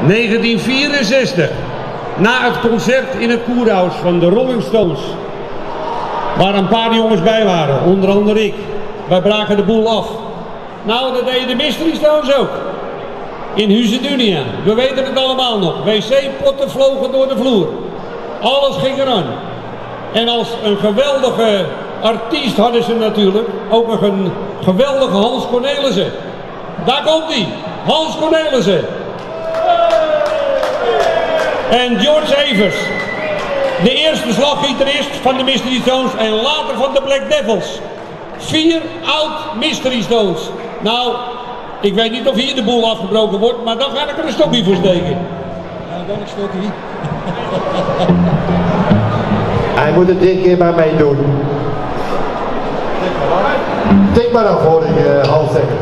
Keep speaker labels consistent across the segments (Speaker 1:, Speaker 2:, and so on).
Speaker 1: 1964, na het concert in het Koerhuis van de Rolling Stones, waar een paar jongens bij waren, onder andere ik. Wij braken de boel af. Nou, dat deden de Mystery Stones ook. In Huzedunia. We weten het allemaal nog. Wc-potten vlogen door de vloer. Alles ging eraan. En als een geweldige artiest hadden ze natuurlijk ook nog een geweldige Hans Cornelissen. Daar komt hij, Hans Cornelissen. En George Evers, de eerste slaggitarist van de Mystery Stones en later van de Black Devils. 4 oud Mystery Stones. Nou, ik weet niet of hier de boel afgebroken wordt, maar dan ga ik er een stokje voor steken.
Speaker 2: Ja, welk stokje?
Speaker 3: Hij moet het 3 keer maar meedoen. Tik maar dan voor ik half zeggen.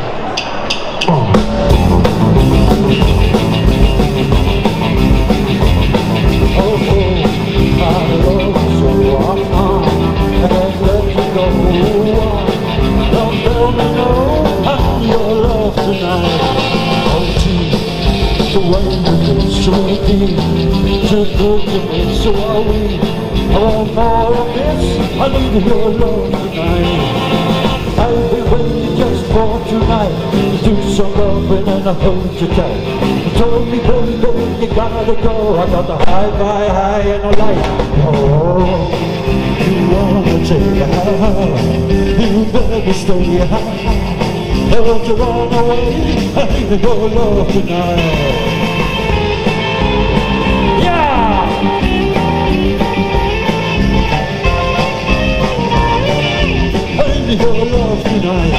Speaker 4: Too good to me, so are we. I want more of this, I need your love tonight. I'll be waiting just for tonight. Do some loving and I hold you tight. You told me, baby, you gotta go. I got the high and a light. Oh, you wanna take high, you better stay high. Don't you run away, I need your love tonight. Your love tonight.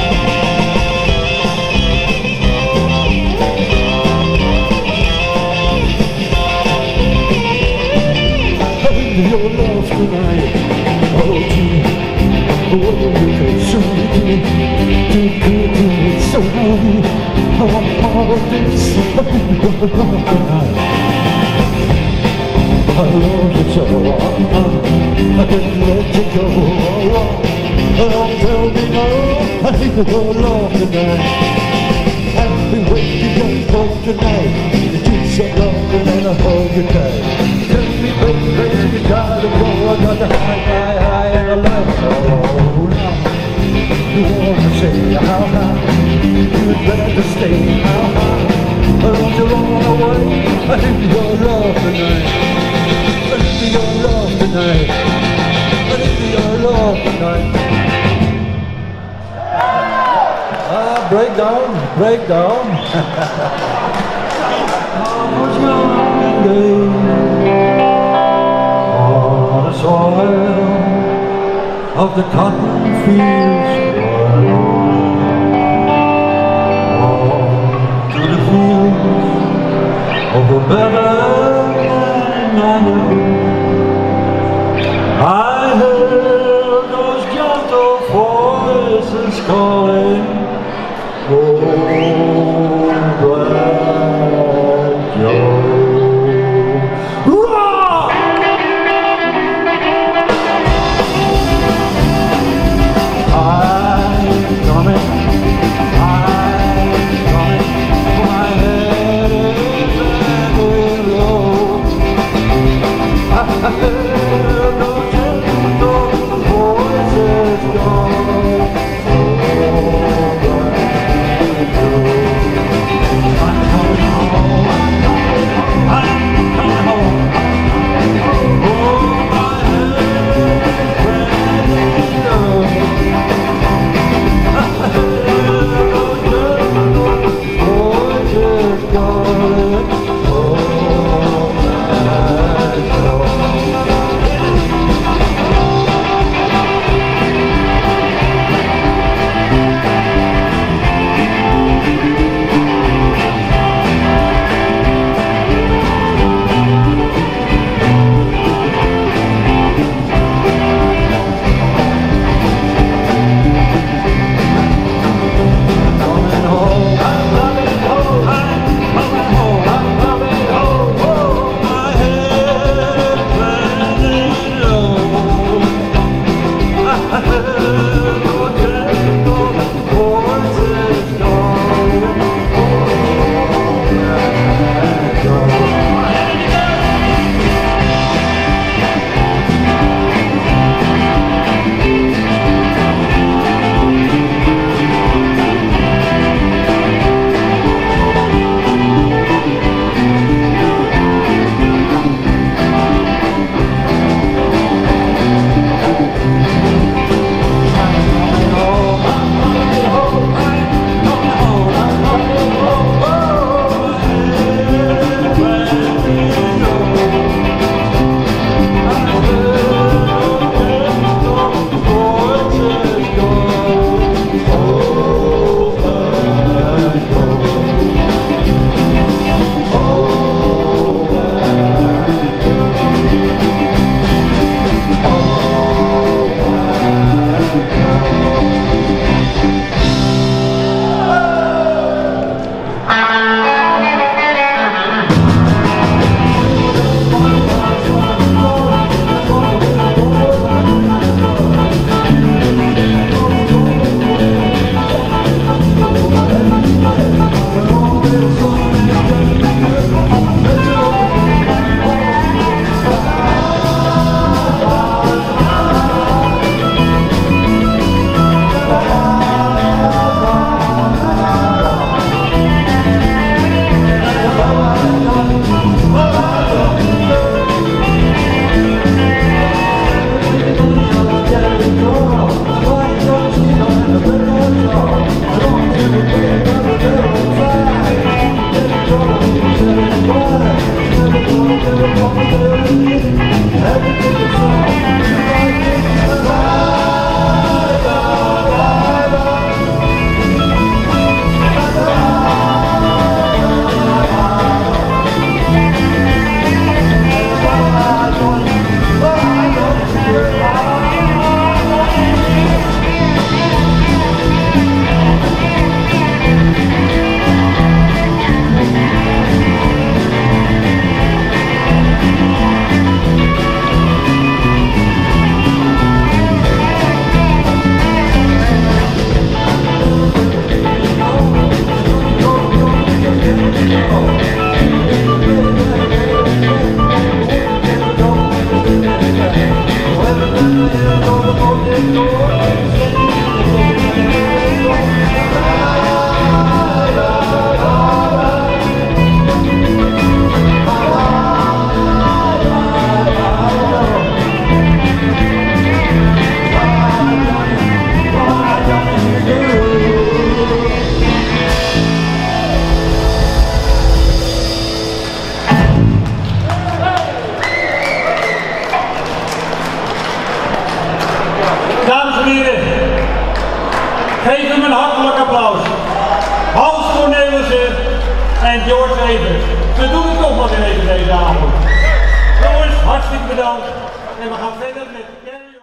Speaker 4: Your love tonight. Oh, gee, the way you can shoot me, too good to me, so heavy. I want all of this. Your love tonight. I love you so, I can't let you go. Don't tell me no, I need your love tonight. I've been waiting just for tonight. To do some loving and I hold you tight. Tell me baby, you gotta go. I got the high and the lights. Oh, now you wanna say how high, you'd better stay how high. Don't you run away, I need your love tonight. I need your love tonight. I need your love tonight. Break down. Was young day on the soil of the cotton fields, on to the fields of a better land I knew. I heard those gentle voices calling. Oh, Black Joe. Roar! I'm coming, my head is very low. I heard those gentle voices calling.
Speaker 1: Dames en heren, geef hem een hartelijk applaus. Hans Cornelissen en George Evers. We doen het toch nog even deze avond. Jongens, hartstikke bedankt. En we gaan verder met CarryOn.